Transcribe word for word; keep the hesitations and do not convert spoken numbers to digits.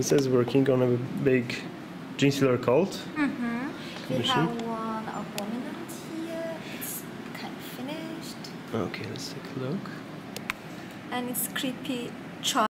It says working on a big Genestealer cult. Mm-hmm. We Mission. have one Abominant here. It's kind of finished. Okay, let's take a look. And it's creepy. Char